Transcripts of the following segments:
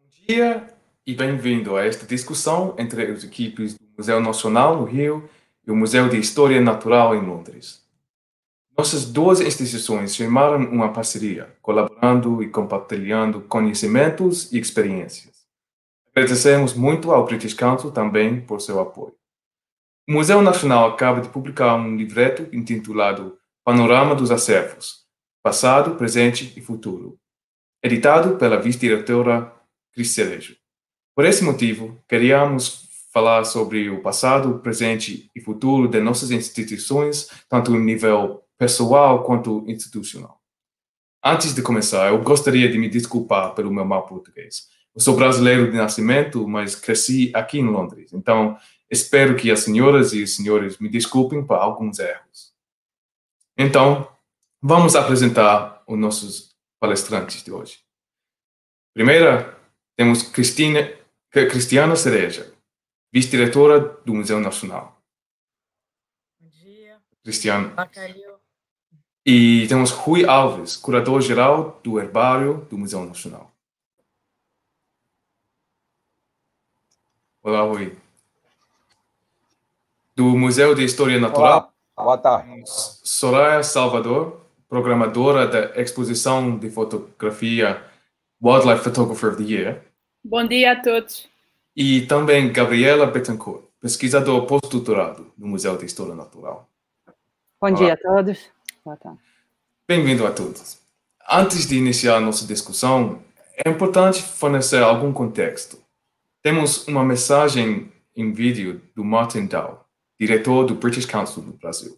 Dia e bem-vindo a esta discussão entre as equipes do Museu Nacional no Rio e o Museu de História Natural em Londres. Nossas duas instituições firmaram uma parceria, colaborando e compartilhando conhecimentos e experiências. Agradecemos muito ao British Council também por seu apoio. O Museu Nacional acaba de publicar um livreto intitulado Panorama dos Acervos, Passado, Presente e Futuro, editado pela vice-diretora Cris Cerejo. Por esse motivo, queríamos falar sobre o passado, presente e futuro de nossas instituições, tanto em nível pessoal quanto institucional. Antes de começar, eu gostaria de me desculpar pelo meu mau português. Eu sou brasileiro de nascimento, mas cresci aqui em Londres, então espero que as senhoras e os senhores me desculpem por alguns erros. Então, vamos apresentar os nossos palestrantes de hoje. Primeira, temos Cristiana Cereja, vice-diretora do Museu Nacional. Bom dia. Cristiana. Bacalhau. E temos Rui Alves, curador-geral do Herbário do Museu Nacional. Olá, Rui. Do Museu de História Natural. Olá, boa tarde. Soraya Salvador, programadora da exposição de fotografia Wildlife Photographer of the Year. Bom dia a todos. E também Gabriela Betancourt, pesquisador pós-doutorado no Museu de História Natural. Bom dia a todos. Boa tarde. Bem-vindo a todos. Antes de iniciar nossa discussão, é importante fornecer algum contexto. Temos uma mensagem em vídeo do Martin Dow, diretor do British Council no Brasil.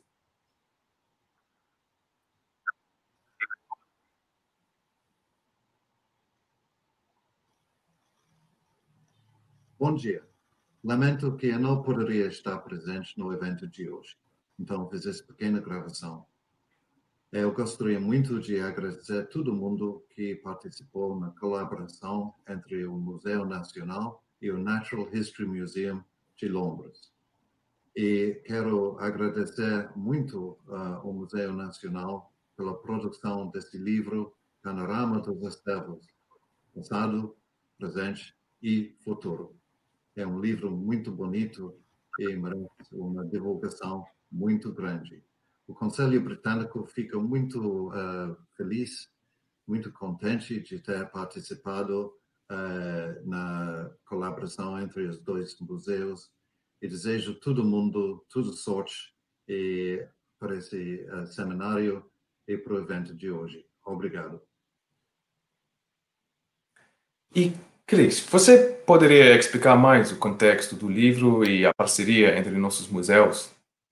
Bom dia. Lamento que eu não poderia estar presente no evento de hoje, então fiz essa pequena gravação. Eu gostaria muito de agradecer a todo mundo que participou na colaboração entre o Museu Nacional e o Natural History Museum de Londres. E quero agradecer muito ao Museu Nacional pela produção desse livro Panorama dos Acervos, Passado, Presente e Futuro. É um livro muito bonito e merece uma divulgação muito grande. O Conselho Britânico fica muito feliz, muito contente de ter participado na colaboração entre os dois museus e desejo todo mundo toda sorte para esse seminário e para o evento de hoje. Obrigado. E, Cris, você poderia explicar mais o contexto do livro e a parceria entre nossos museus?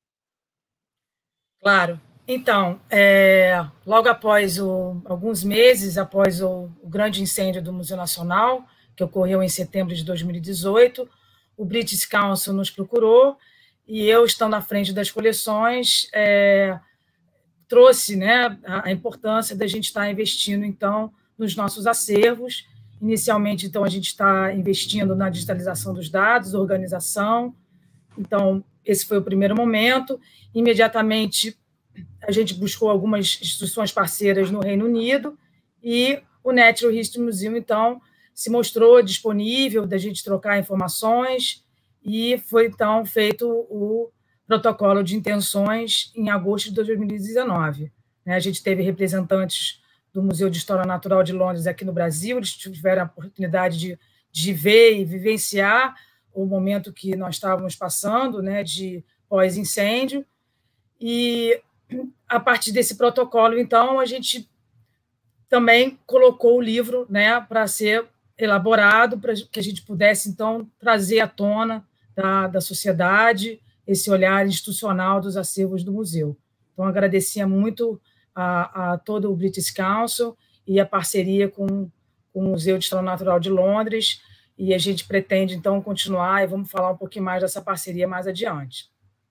Claro. Então, logo após alguns meses após o grande incêndio do Museu Nacional, que ocorreu em setembro de 2018, o British Council nos procurou e eu, estando à frente das coleções, trouxe, né, a importância da gente estar investindo, então, nos nossos acervos. Inicialmente, então, a gente está investindo na digitalização dos dados, organização. Então, esse foi o primeiro momento. Imediatamente, a gente buscou algumas instituições parceiras no Reino Unido e o Natural History Museum, então, se mostrou disponível da gente trocar informações e foi, então, feito o protocolo de intenções em agosto de 2019. A gente teve representantes do Museu de História Natural de Londres aqui no Brasil, eles tiveram a oportunidade de ver e vivenciar o momento que nós estávamos passando, né, de pós-incêndio, e a partir desse protocolo, então, a gente também colocou o livro, né, para ser elaborado, para que a gente pudesse, então, trazer à tona da sociedade esse olhar institucional dos acervos do museu. Então, agradecia muito a todo o British Council e a parceria com o Museu de História Natural de Londres, e a gente pretende, então, continuar, e vamos falar um pouquinho mais dessa parceria mais adiante.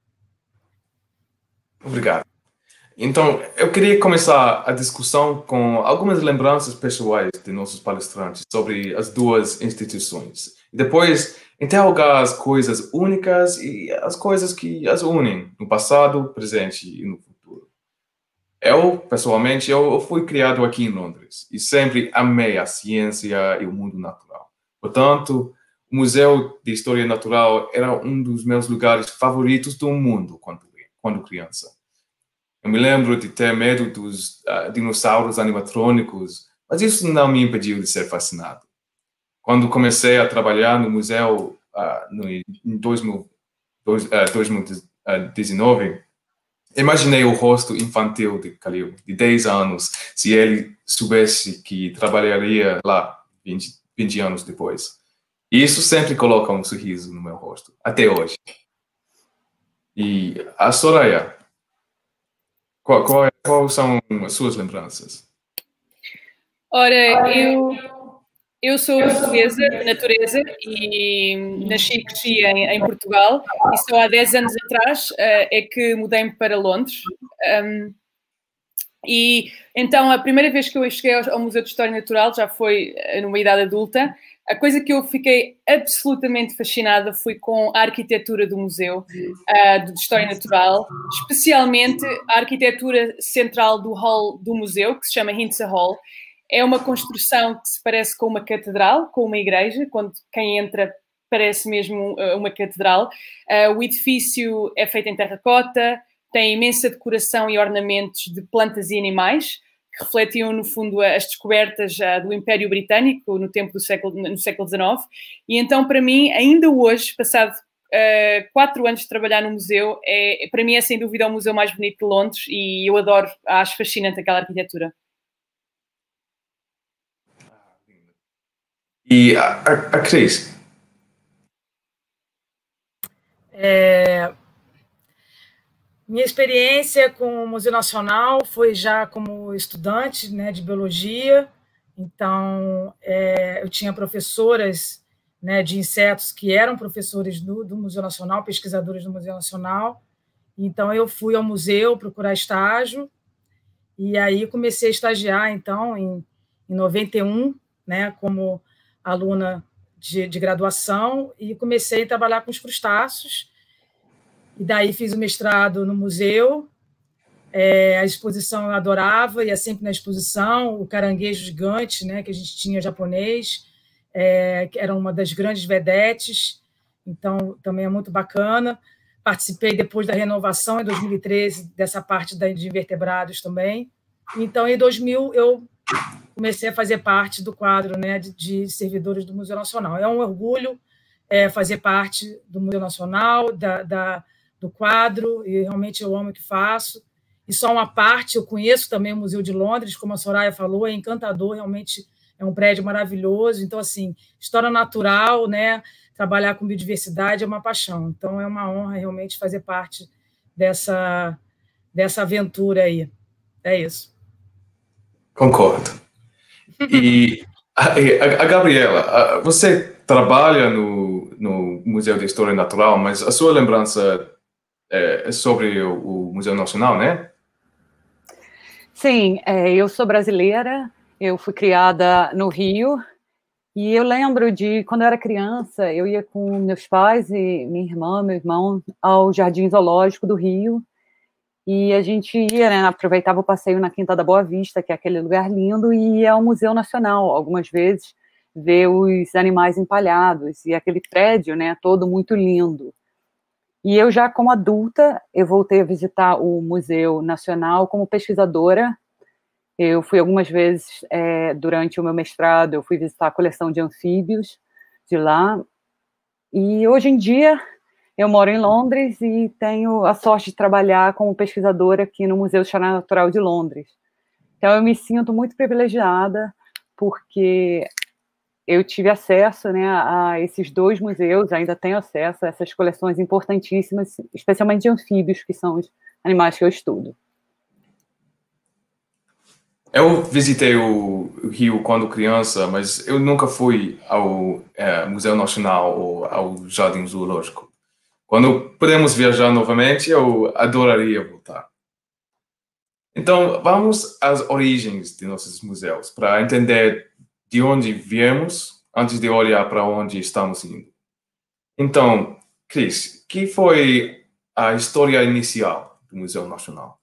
Obrigado. Então, eu queria começar a discussão com algumas lembranças pessoais de nossos palestrantes sobre as duas instituições. E depois, interrogar as coisas únicas e as coisas que as unem no passado, presente e no futuro. Eu, pessoalmente, eu fui criado aqui em Londres e sempre amei a ciência e o mundo natural. Portanto, o Museu de História Natural era um dos meus lugares favoritos do mundo quando criança. Eu me lembro de ter medo dos dinossauros animatrônicos, mas isso não me impediu de ser fascinado. Quando comecei a trabalhar no museu em 2019, imaginei o rosto infantil de Khalil, de 10 anos, se ele soubesse que trabalharia lá 20 anos depois. E isso sempre coloca um sorriso no meu rosto, até hoje. E a Soraya, quais são as suas lembranças? Ora, eu sou portuguesa de natureza e nasci e cresci em Portugal, e só há 10 anos atrás é que mudei-me para Londres. E então a primeira vez que eu cheguei ao Museu de História Natural já foi numa idade adulta. A coisa que eu fiquei absolutamente fascinada foi com a arquitetura do Museu de História Natural, especialmente a arquitetura central do hall do museu, que se chama Hintsa Hall. É uma construção que se parece com uma catedral, com uma igreja, quando quem entra parece mesmo uma catedral. O edifício é feito em terracota, tem imensa decoração e ornamentos de plantas e animais, que refletiam, no fundo, as descobertas do Império Britânico no século XIX. E então, para mim, ainda hoje, passado 4 anos de trabalhar no museu, para mim é sem dúvida o museu mais bonito de Londres e eu adoro, acho fascinante aquela arquitetura. E a Cris? Minha experiência com o Museu Nacional foi já como estudante, né, de biologia. Então, eu tinha professoras, né, de insetos que eram professores do Museu Nacional, pesquisadores do Museu Nacional. Então, eu fui ao museu procurar estágio e aí comecei a estagiar, então, em 91, né, como aluna de graduação, e comecei a trabalhar com os crustáceos. E daí fiz o mestrado no museu. A exposição eu adorava, ia sempre na exposição, o caranguejo gigante, né, que a gente tinha japonês, que era uma das grandes vedetes, então também é muito bacana. Participei depois da renovação, em 2013, dessa parte de invertebrados também. Então, em 2000, eu comecei a fazer parte do quadro, né, de servidores do Museu Nacional. É um orgulho fazer parte do Museu Nacional, do quadro, e realmente eu amo o que faço. E só uma parte, eu conheço também o Museu de Londres, como a Soraya falou, é encantador, realmente é um prédio maravilhoso. Então, assim, história natural, né, trabalhar com biodiversidade é uma paixão. Então, é uma honra realmente fazer parte dessa aventura aí. É isso. Concordo. E a Gabriela, você trabalha no Museu de História Natural, mas a sua lembrança é sobre o Museu Nacional, né? Sim, eu sou brasileira, eu fui criada no Rio, e eu lembro de, quando eu era criança, eu ia com meus pais e minha irmã, meu irmão, ao Jardim Zoológico do Rio, e a gente ia, né, aproveitava o passeio na Quinta da Boa Vista, que é aquele lugar lindo, e ia ao Museu Nacional, algumas vezes, ver os animais empalhados, e aquele prédio, né, todo muito lindo. E eu já, como adulta, eu voltei a visitar o Museu Nacional como pesquisadora. Eu fui algumas vezes, durante o meu mestrado, eu fui visitar a coleção de anfíbios de lá. E hoje em dia, eu moro em Londres e tenho a sorte de trabalhar como pesquisadora aqui no Museu de História Natural de Londres. Então, eu me sinto muito privilegiada, porque eu tive acesso, né, a esses 2 museus, ainda tenho acesso a essas coleções importantíssimas, especialmente de anfíbios, que são os animais que eu estudo. Eu visitei o Rio quando criança, mas eu nunca fui ao Museu Nacional ou ao Jardim Zoológico. Quando podemos viajar novamente, eu adoraria voltar. Então, vamos às origens de nossos museus, para entender de onde viemos, antes de olhar para onde estamos indo. Então, Cris, que foi a história inicial do Museu Nacional?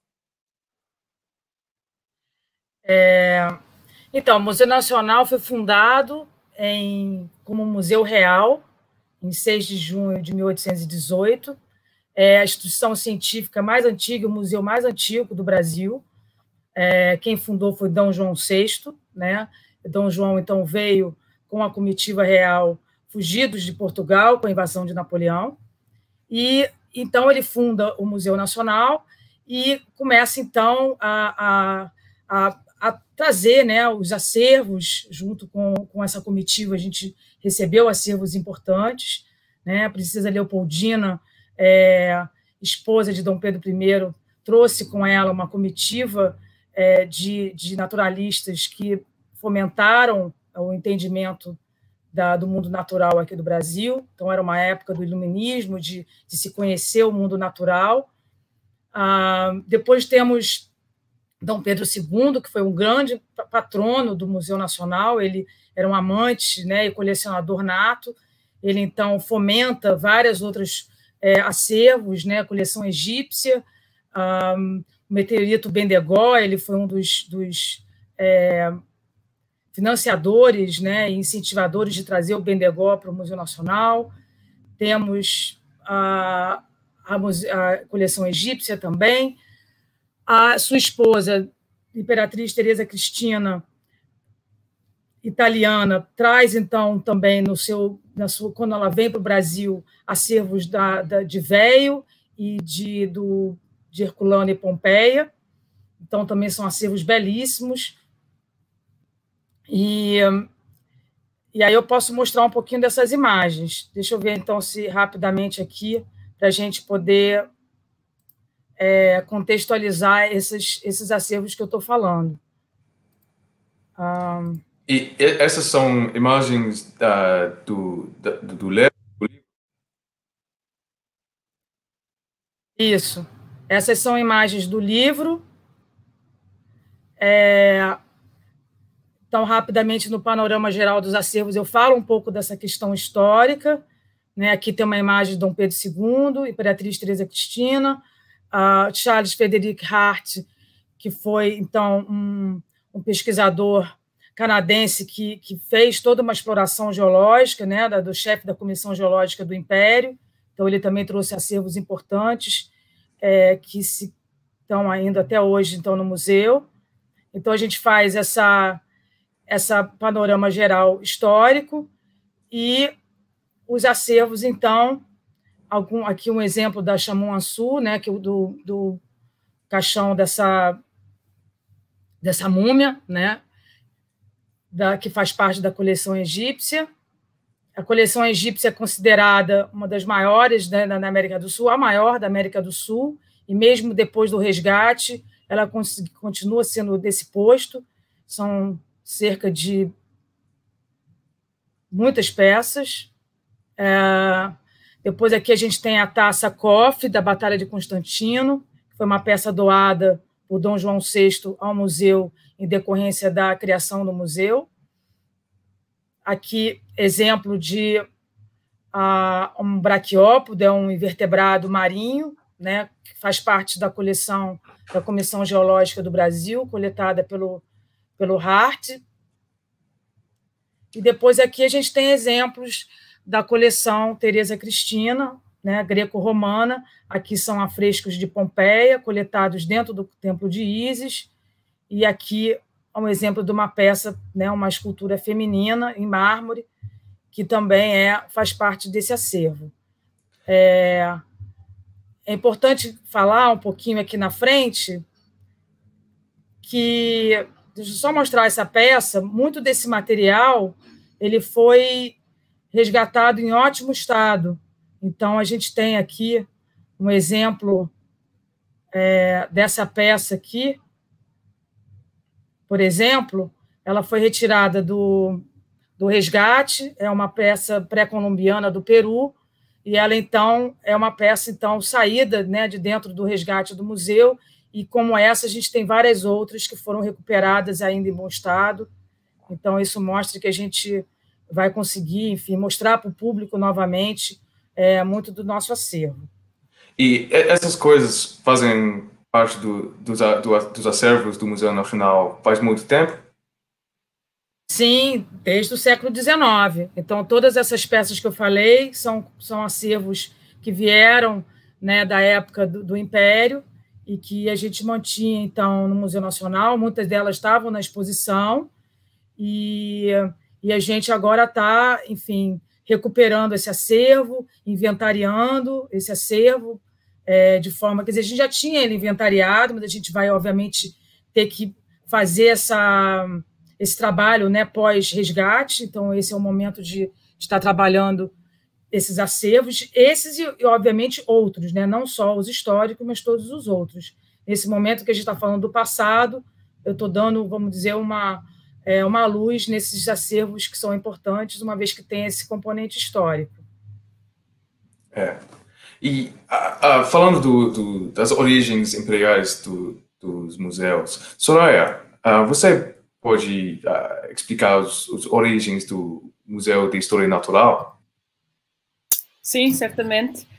Então, o Museu Nacional foi fundado como Museu Real, em 6 de junho de 1818. É a instituição científica mais antiga, o museu mais antigo do Brasil. Quem fundou foi Dom João VI, né? Dom João, então, veio com a comitiva real, fugidos de Portugal, com a invasão de Napoleão, e então ele funda o Museu Nacional e começa, então, a trazer, né, os acervos, junto com essa comitiva, a gente recebeu acervos importantes, né? A princesa Leopoldina, esposa de Dom Pedro I, trouxe com ela uma comitiva de naturalistas que fomentaram o entendimento do mundo natural aqui do Brasil. Então, era uma época do iluminismo, de se conhecer o mundo natural. Depois temos Dom Pedro II, que foi um grande patrono do Museu Nacional. Ele era um amante, né, e colecionador nato. Ele, então, fomenta vários outros acervos, né, a coleção egípcia, o meteorito Bendegó. Ele foi um dos financiadores, né, e incentivadores de trazer o Bendegó para o Museu Nacional. Temos a coleção egípcia também. A sua esposa, Imperatriz Teresa Cristina, italiana, traz, então, também quando ela vem para o Brasil, acervos de Véio e de Herculano e Pompeia. Então, também são acervos belíssimos. E aí eu posso mostrar um pouquinho dessas imagens. Deixa eu ver, então, se rapidamente aqui, para a gente poder contextualizar esses acervos que eu estou falando. E essas são imagens do livro? Isso. Essas são imagens do livro. Então, rapidamente, no panorama geral dos acervos, eu falo um pouco dessa questão histórica, né? Aqui tem uma imagem de Dom Pedro II, Imperatriz Teresa Cristina, Charles Frederick Hart, que foi, então, um pesquisador canadense que fez toda uma exploração geológica, né, do chefe da Comissão Geológica do Império. Então, ele também trouxe acervos importantes que estão ainda até hoje, então, no museu. Então, a gente faz essa panorama geral histórico e os acervos, então, aqui um exemplo da Chamoun-Ansu, né, que do caixão dessa múmia, né, que faz parte da coleção egípcia. A coleção egípcia é considerada uma das maiores, né, da América do Sul, a maior da América do Sul, e mesmo depois do resgate, ela continua sendo desse posto. São cerca de muitas peças. Depois aqui a gente tem a taça Coff, da Batalha de Constantino, que foi uma peça doada por Dom João VI ao museu em decorrência da criação do museu. Aqui, exemplo de um braquiópodo, um invertebrado marinho, né, que faz parte da coleção da Comissão Geológica do Brasil, coletada pelo Hart. E depois aqui a gente tem exemplos da coleção Teresa Cristina, né, greco-romana. Aqui são afrescos de Pompeia, coletados dentro do Templo de Ísis. E aqui é um exemplo de uma peça, né, uma escultura feminina em mármore, que também faz parte desse acervo. É importante falar um pouquinho aqui na frente que, deixa eu só mostrar essa peça, muito desse material ele foi resgatado em ótimo estado. Então, a gente tem aqui um exemplo dessa peça aqui. Por exemplo, ela foi retirada do resgate, é uma peça pré-colombiana do Peru, e ela, então, é uma peça, então, saída, né, de dentro do resgate do museu, e como essa, a gente tem várias outras que foram recuperadas ainda em bom estado. Então, isso mostra que a gente vai conseguir, enfim, mostrar para o público novamente muito do nosso acervo. E essas coisas fazem parte dos acervos do Museu Nacional faz muito tempo? Sim, desde o século XIX. Então, todas essas peças que eu falei são acervos que vieram, né, da época do Império e que a gente mantinha, então, no Museu Nacional. Muitas delas estavam na exposição e a gente agora está, enfim, recuperando esse acervo, inventariando esse acervo, de forma... Quer dizer, a gente já tinha ele inventariado, mas a gente vai, obviamente, ter que fazer esse trabalho, né, pós-resgate. Então, esse é o momento de estar trabalhando esses acervos, esses e, obviamente, outros, né, não só os históricos, mas todos os outros. Nesse momento que a gente está falando do passado, eu estou dando, vamos dizer, uma luz nesses acervos que são importantes, uma vez que tem esse componente histórico. E falando das origens imperiais dos museus, Soraya, você pode explicar as origens do Museu de História Natural? Sim, certamente.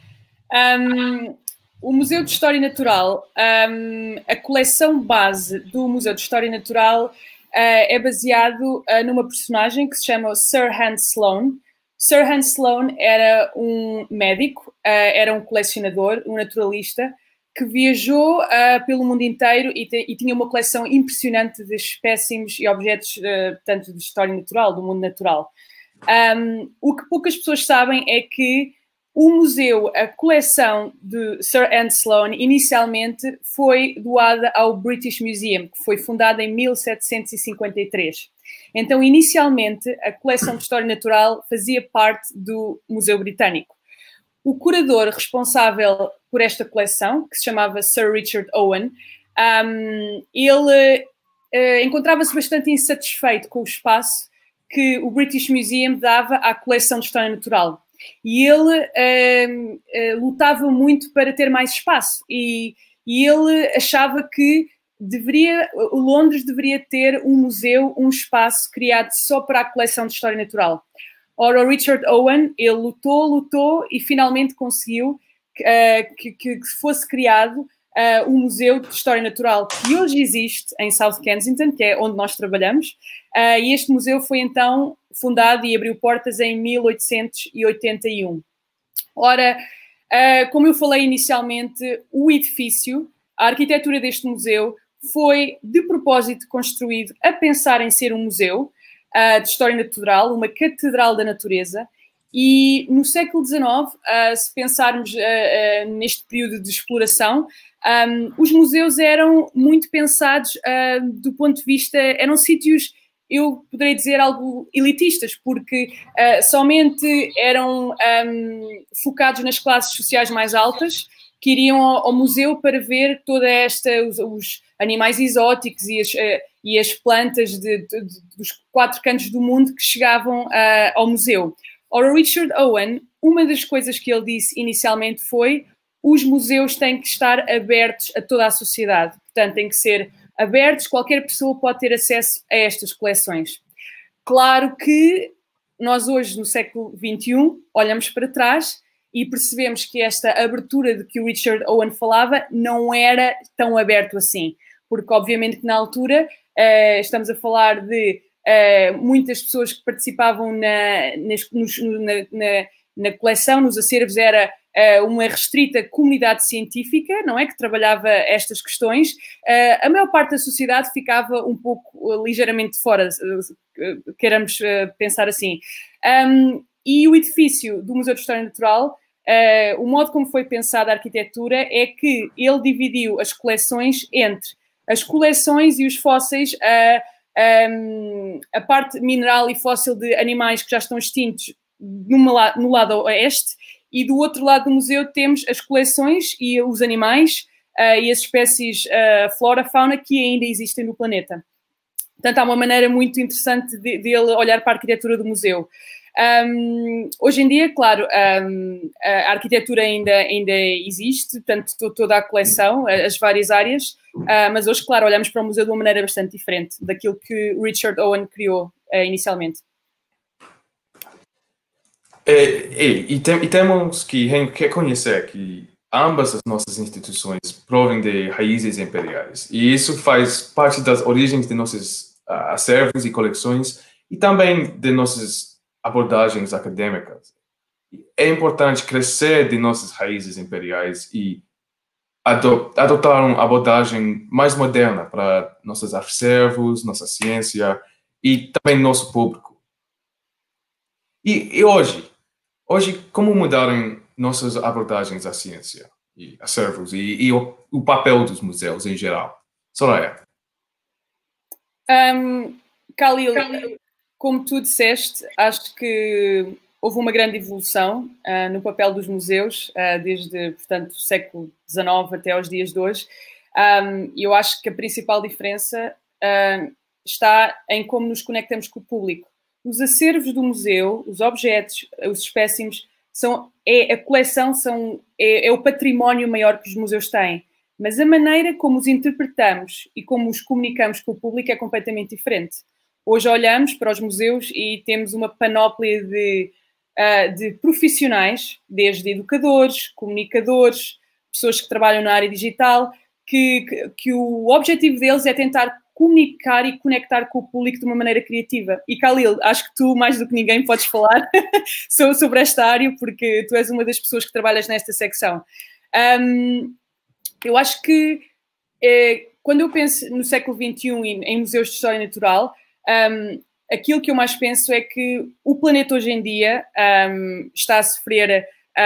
O Museu de História Natural, a coleção base do Museu de História Natural é baseado numa personagem que se chama Sir Hans Sloane. Sir Hans Sloane era um médico, era um colecionador, um naturalista, que viajou pelo mundo inteiro e tinha uma coleção impressionante de espécimes e objetos, tanto de história natural, do mundo natural. O que poucas pessoas sabem é que o museu, a coleção de Sir Hans Sloane, inicialmente foi doada ao British Museum, que foi fundada em 1753. Então, inicialmente, a coleção de história natural fazia parte do Museu Britânico. O curador responsável por esta coleção, que se chamava Sir Richard Owen, ele encontrava-se bastante insatisfeito com o espaço que o British Museum dava à coleção de história natural. E ele lutava muito para ter mais espaço. E ele achava que Londres deveria ter um museu, um espaço criado só para a coleção de história natural. Ora, o Richard Owen, ele lutou e finalmente conseguiu que fosse criado um Museu de História Natural, que hoje existe em South Kensington, que é onde nós trabalhamos, e este museu foi então fundado e abriu portas em 1881. Ora, como eu falei inicialmente, o edifício, a arquitetura deste museu foi de propósito construído a pensar em ser um museu de história natural, uma catedral da natureza, e no século XIX, se pensarmos neste período de exploração, os museus eram muito pensados do ponto de vista, eram sítios, eu poderia dizer, algo elitistas, porque somente eram focados nas classes sociais mais altas, que iriam ao museu para ver toda os animais exóticos e as plantas dos 4 cantos do mundo que chegavam ao museu. Ora, Richard Owen, uma das coisas que ele disse inicialmente foi: os museus têm que estar abertos a toda a sociedade, portanto têm que ser abertos, qualquer pessoa pode ter acesso a estas coleções. Claro que nós hoje, no século XXI, olhamos para trás e percebemos que esta abertura de que o Richard Owen falava não era tão aberto assim, porque obviamente que na altura estamos a falar de muitas pessoas que participavam na coleção, nos acervos, era uma restrita comunidade científica, não é, que trabalhava estas questões. A maior parte da sociedade ficava um pouco ligeiramente fora, queiramos pensar assim. E o edifício do Museu de História Natural, o modo como foi pensada a arquitetura é que ele dividiu as coleções entre as coleções e os fósseis, a parte mineral e fóssil de animais que já estão extintos no lado oeste, e do outro lado do museu temos as coleções e os animais e as espécies flora, fauna que ainda existem no planeta. Portanto, há uma maneira muito interessante de ele olhar para a arquitetura do museu. Hoje em dia, claro, a arquitetura ainda existe, portanto, toda a coleção, as várias áreas, mas hoje, claro, olhamos para o museu de uma maneira bastante diferente daquilo que Richard Owen criou inicialmente. E temos que reconhecer que ambas as nossas instituições provêm de raízes imperiais, e isso faz parte das origens de nossos acervos e coleções e também de nossas abordagens acadêmicas. É importante crescer de nossas raízes imperiais e adotar uma abordagem mais moderna para nossos acervos, nossa ciência e também nosso público. E hoje, como mudarem nossas abordagens à ciência e acervos e o papel dos museus em geral? Soraya. Khalil, como tu disseste, acho que houve uma grande evolução no papel dos museus, desde, portanto, o século XIX até aos dias de hoje. Eu acho que a principal diferença está em como nos conectamos com o público. Os acervos do museu, os objetos, os espécimes, a coleção é o património maior que os museus têm. Mas a maneira como os interpretamos e como os comunicamos com o público é completamente diferente. Hoje olhamos para os museus e temos uma panóplia de profissionais, desde educadores, comunicadores, pessoas que trabalham na área digital, que o objetivo deles é tentar comunicar e conectar com o público de uma maneira criativa. E Khalil, acho que tu, mais do que ninguém, podes falar sobre esta área, porque tu és uma das pessoas que trabalhas nesta secção. Eu acho que, quando eu penso no século XXI e em museus de história natural, aquilo que eu mais penso é que o planeta hoje em dia está a sofrer,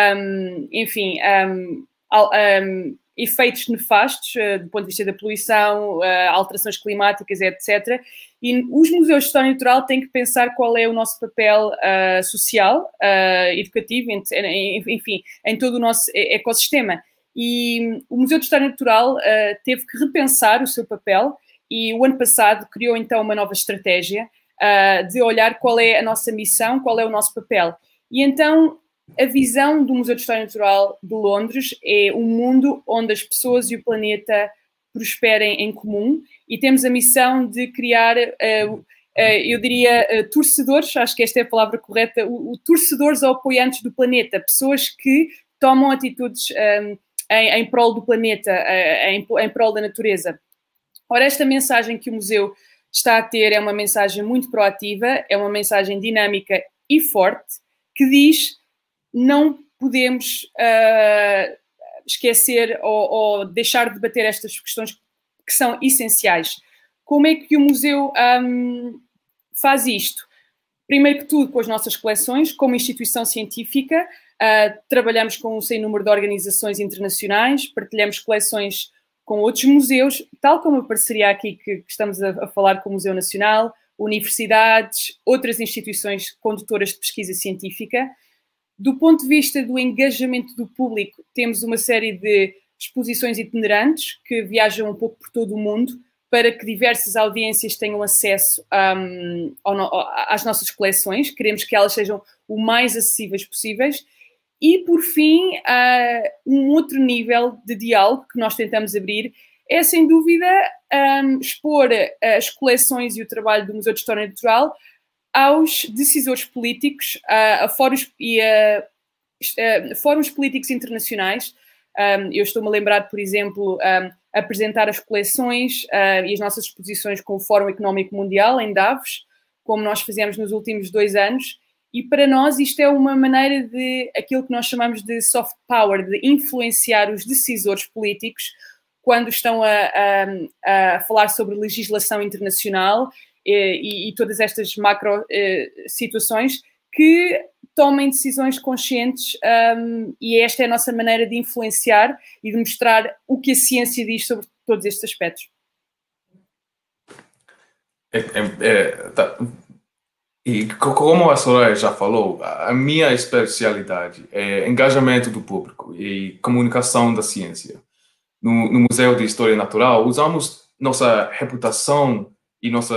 efeitos nefastos do ponto de vista da poluição, alterações climáticas, etc. E os museus de história natural têm que pensar qual é o nosso papel social, educativo, enfim, em todo o nosso ecossistema. E o Museu de História Natural teve que repensar o seu papel e o ano passado criou então uma nova estratégia de olhar qual é a nossa missão, qual é o nosso papel. E então a visão do Museu de História Natural de Londres é um mundo onde as pessoas e o planeta prosperem em comum, e temos a missão de criar, eu diria, torcedores, acho que esta é a palavra correta, torcedores ou apoiantes do planeta, pessoas que tomam atitudes em prol do planeta, em prol da natureza. Ora, esta mensagem que o museu está a ter é uma mensagem muito proativa, é uma mensagem dinâmica e forte, que diz: não podemos esquecer ou deixar de debater estas questões que são essenciais. Como é que o museu faz isto? Primeiro que tudo, com as nossas coleções, como instituição científica, trabalhamos com um sem número de organizações internacionais, partilhamos coleções com outros museus, tal como a parceria aqui que estamos a falar com o Museu Nacional, universidades, outras instituições condutoras de pesquisa científica. Do ponto de vista do engajamento do público, temos uma série de exposições itinerantes que viajam um pouco por todo o mundo para que diversas audiências tenham acesso às nossas coleções. Queremos que elas sejam o mais acessíveis possíveis. E, por fim, um outro nível de diálogo que nós tentamos abrir é, sem dúvida, expor as coleções e o trabalho do Museu de História Natural aos decisores políticos, a fóruns políticos internacionais. Eu estou-me a lembrar, por exemplo, apresentar as coleções e as nossas exposições com o Fórum Económico Mundial em Davos, como nós fizemos nos últimos 2 anos. E para nós isto é uma maneira de aquilo que nós chamamos de soft power, de influenciar os decisores políticos quando estão a falar sobre legislação internacional e todas estas macro situações, que tomem decisões conscientes, e esta é a nossa maneira de influenciar e de mostrar o que a ciência diz sobre todos estes aspectos. E como a Soraya já falou, a minha especialidade é engajamento do público e comunicação da ciência. No Museu de História Natural, usamos nossa reputação e nossa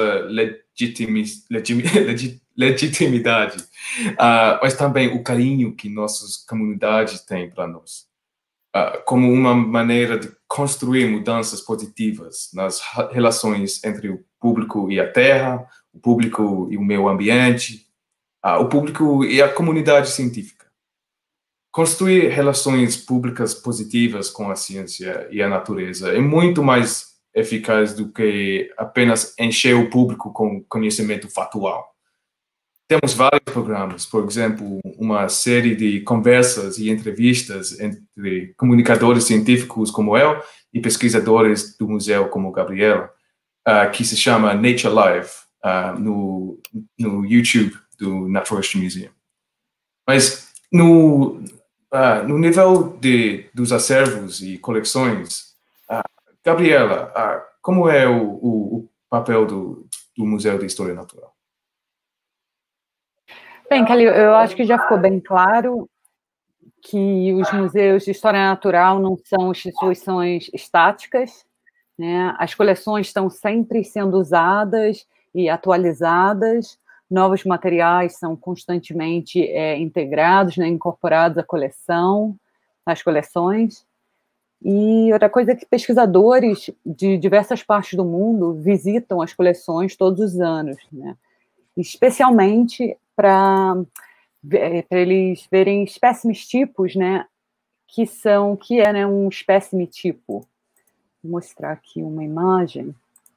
legitimidade, mas também o carinho que nossas comunidades têm para nós, como uma maneira de construir mudanças positivas nas relações entre o público e a terra, o público e o meio ambiente, o público e a comunidade científica. Construir relações públicas positivas com a ciência e a natureza é muito mais eficaz do que apenas encher o público com conhecimento factual. temos vários programas, por exemplo, uma série de conversas e entrevistas entre comunicadores científicos como eu e pesquisadores do museu como Gabriela, que se chama Nature Live, no YouTube do Natural History Museum. Mas no nível dos acervos e coleções, Gabriela, como é o papel do Museu de História Natural? Bem, Calil, eu acho que já ficou bem claro que os museus de história natural não são instituições estáticas, né? As coleções estão sempre sendo usadas e atualizadas, novos materiais são constantemente integrados, né, incorporados às coleções. E outra coisa é que pesquisadores de diversas partes do mundo visitam as coleções todos os anos, né? Especialmente para eles verem espécimes tipos, né, que é, né, um espécime tipo. Vou mostrar aqui uma imagem.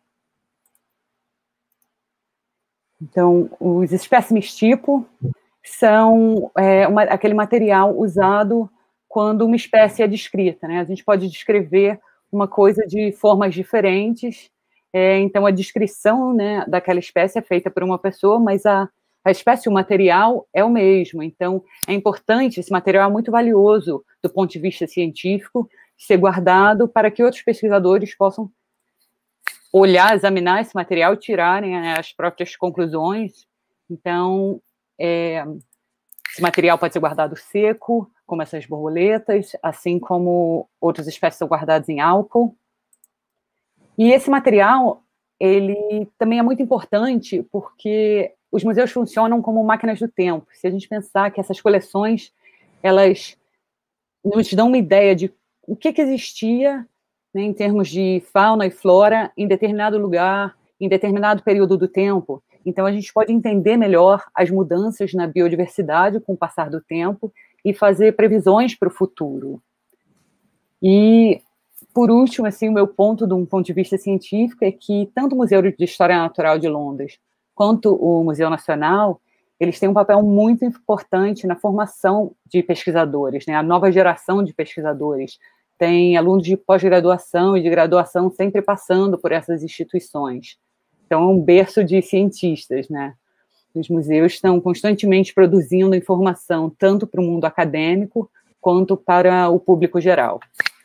Então, os espécimes tipo são aquele material usado quando uma espécie é descrita, né? A gente pode descrever uma coisa de formas diferentes, então a descrição, né, daquela espécie é feita por uma pessoa, mas a espécie, o material é o mesmo. Então, é importante, esse material é muito valioso do ponto de vista científico, ser guardado para que outros pesquisadores possam olhar, examinar esse material e tirarem as próprias conclusões. Então, esse material pode ser guardado seco, como essas borboletas, assim como outras espécies são guardadas em álcool. E esse material, ele também é muito importante porque os museus funcionam como máquinas do tempo. Se a gente pensar que essas coleções, elas nos dão uma ideia de o que existia, né, em termos de fauna e flora em determinado lugar, em determinado período do tempo. Então, a gente pode entender melhor as mudanças na biodiversidade com o passar do tempo e fazer previsões para o futuro. E, por último, assim, o meu ponto, de um ponto de vista científico, é que tanto o Museu de História Natural de Londres quanto o Museu Nacional, eles têm um papel muito importante na formação de pesquisadores, né? A nova geração de pesquisadores. Tem alunos de pós-graduação e de graduação sempre passando por essas instituições. Então, é um berço de cientistas, né? Os museus estão constantemente produzindo informação, tanto para o mundo acadêmico, quanto para o público geral.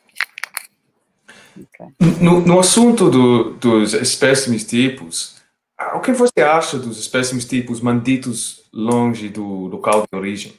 Okay. No assunto dos espécimes tipos, o que você acha dos espécimes tipos mantidos longe do local de origem?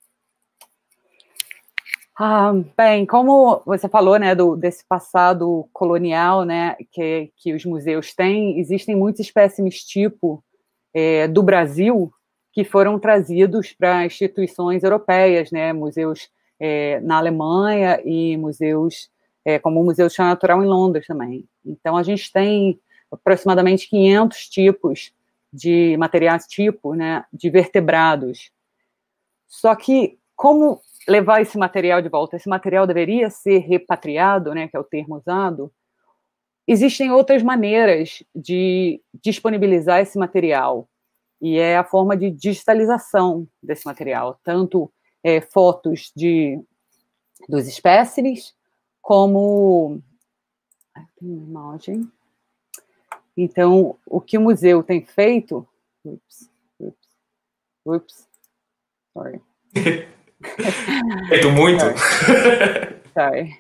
Bem, como você falou, né, desse passado colonial, né, que os museus têm, existem muitos espécimes tipo do Brasil que foram trazidos para instituições europeias, né, museus na Alemanha e museus como o Museu de História Natural em Londres também. Então, a gente tem aproximadamente 500 tipos de materiais tipo, né, de vertebrados. Só que, como levar esse material de volta? Esse material deveria ser repatriado, né, que é o termo usado. Existem outras maneiras de disponibilizar esse material, e é a forma de digitalização desse material, tanto fotos dos espécimes, como... Tem uma imagem. Então, o que o museu tem feito... Sorry. Feito muito. Sorry.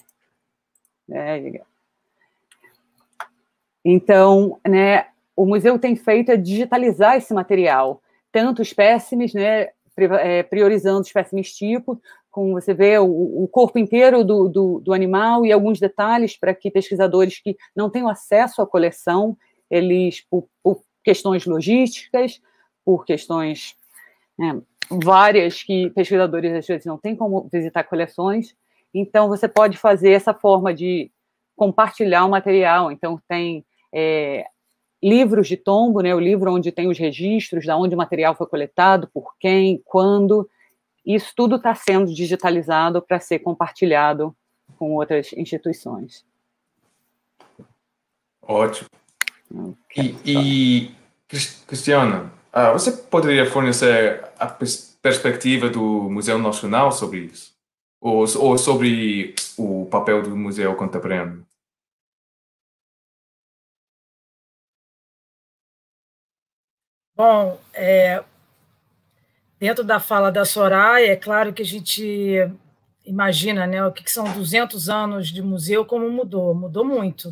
Então, né, o museu tem feito é digitalizar esse material, tanto espécimes, né, priorizando espécimes tipo, como você vê o corpo inteiro do animal e alguns detalhes para que pesquisadores que não tenham acesso à coleção, eles, por questões logísticas, por questões várias que pesquisadores às vezes não têm como visitar coleções, então você pode fazer essa forma de compartilhar o material. Então tem livros de tombo, né, o livro onde tem os registros de onde o material foi coletado, por quem, quando. Isso tudo está sendo digitalizado para ser compartilhado com outras instituições. Ótimo. Okay, e Cristiana, Você poderia fornecer a perspectiva do Museu Nacional sobre isso? Ou sobre o papel do Museu Contemporâneo? Bom, dentro da fala da Soraya, é claro que a gente imagina, né, o que são 200 anos de museu, como mudou. Mudou muito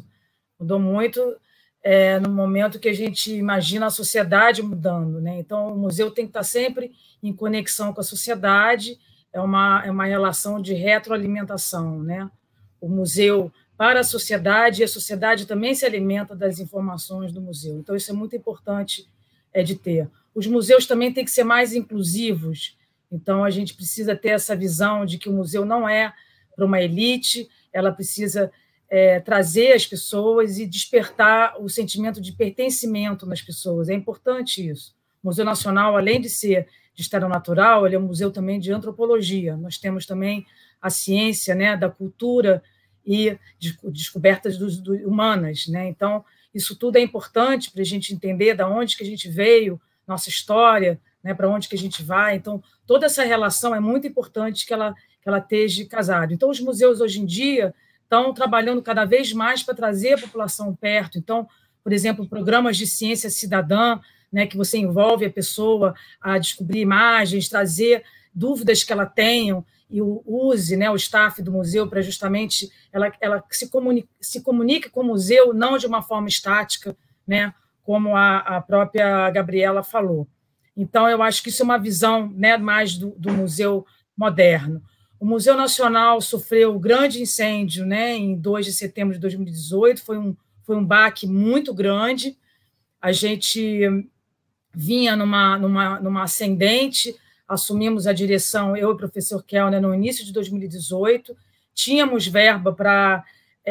no momento que a gente imagina a sociedade mudando, né? Então, o museu tem que estar sempre em conexão com a sociedade, é uma relação de retroalimentação, né? O museu para a sociedade, e a sociedade também se alimenta das informações do museu. Então, isso é muito importante de ter. Os museus também têm que ser mais inclusivos, então a gente precisa ter essa visão de que o museu não é para uma elite, ela precisa trazer as pessoas e despertar o sentimento de pertencimento nas pessoas. É importante isso. O Museu Nacional, além de ser de História Natural, ele é um museu também de antropologia. Nós temos também a ciência, né, da cultura e descobertas humanas, né? Então, isso tudo é importante para a gente entender de onde que a gente veio, nossa história, né, para onde que a gente vai. Então, toda essa relação é muito importante que ela esteja casada. Então, os museus, hoje em dia, estão trabalhando cada vez mais para trazer a população perto. Então, por exemplo, programas de ciência cidadã, né, que você envolve a pessoa a descobrir imagens, trazer dúvidas que ela tenham e use, né, o staff do museu para justamente ela se comunique com o museu, não de uma forma estática, né, como a própria Gabriela falou. Então, eu acho que isso é uma visão, né, mais do museu moderno. O Museu Nacional sofreu um grande incêndio, né, em 2 de setembro de 2018, foi um baque muito grande. A gente vinha numa ascendente, assumimos a direção, eu e o professor Kellner, no início de 2018, tínhamos verba para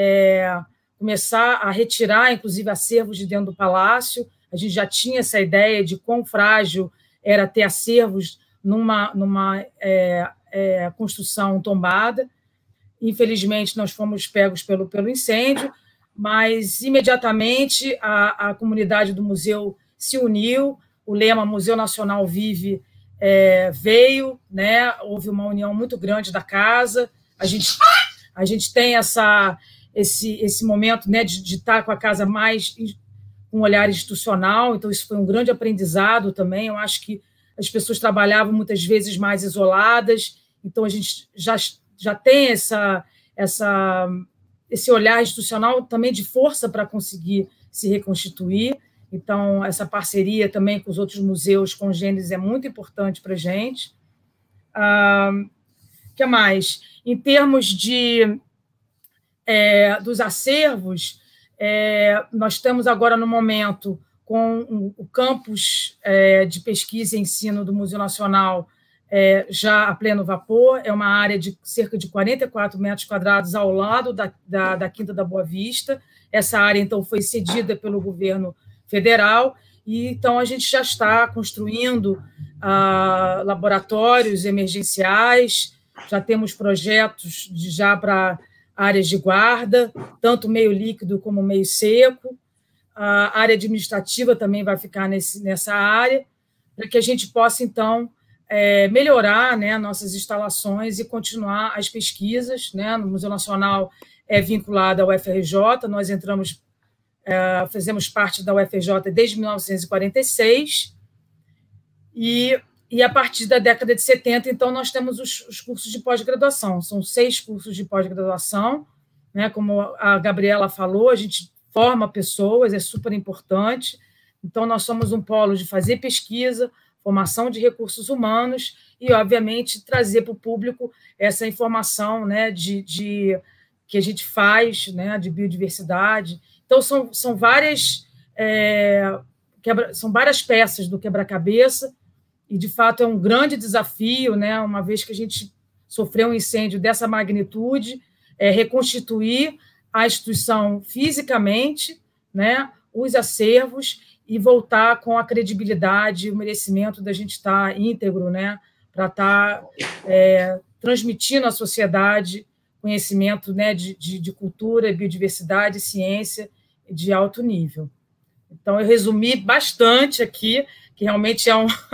começar a retirar, inclusive, acervos de dentro do palácio. A gente já tinha essa ideia de quão frágil era ter acervos numa construção tombada. Infelizmente, nós fomos pegos pelo incêndio, mas, imediatamente, a comunidade do museu se uniu, o lema Museu Nacional Vive veio, né? Houve uma união muito grande da casa, a gente tem esse momento, né, de estar com a casa mais com um olhar institucional, então isso foi um grande aprendizado também. Eu acho que as pessoas trabalhavam muitas vezes mais isoladas, então a gente já tem esse olhar institucional também de força para conseguir se reconstituir. Então, essa parceria também com os outros museus congêneres é muito importante para a gente. O que mais? Em termos dos acervos, nós temos agora, no momento, com o campus de pesquisa e ensino do Museu Nacional já a pleno vapor, é uma área de cerca de 44 metros quadrados ao lado da Quinta da Boa Vista. Essa área, então, foi cedida pelo governo federal, e então a gente já está construindo laboratórios emergenciais, já temos projetos já para áreas de guarda, tanto meio líquido como meio seco. A área administrativa também vai ficar nessa área, para que a gente possa, então, melhorar, né, nossas instalações e continuar as pesquisas, né? No Museu Nacional é vinculado ao UFRJ, nós fazemos parte da UFRJ desde 1946, e a partir da década de 70, então, nós temos os cursos de pós-graduação, são 6 cursos de pós-graduação, né? Como a Gabriela falou, a gente forma pessoas, é super importante, então nós somos um polo de fazer pesquisa, formação de recursos humanos e, obviamente, trazer para o público essa informação, né, que a gente faz, né, de biodiversidade. Então, são várias peças do quebra-cabeça e, de fato, é um grande desafio, né, uma vez que a gente sofreu um incêndio dessa magnitude, reconstituir a instituição fisicamente, né, os acervos, e voltar com a credibilidade e o merecimento da gente estar íntegro, né, para estar transmitindo à sociedade conhecimento, né, de cultura, biodiversidade, ciência de alto nível. Então, eu resumi bastante aqui, que realmente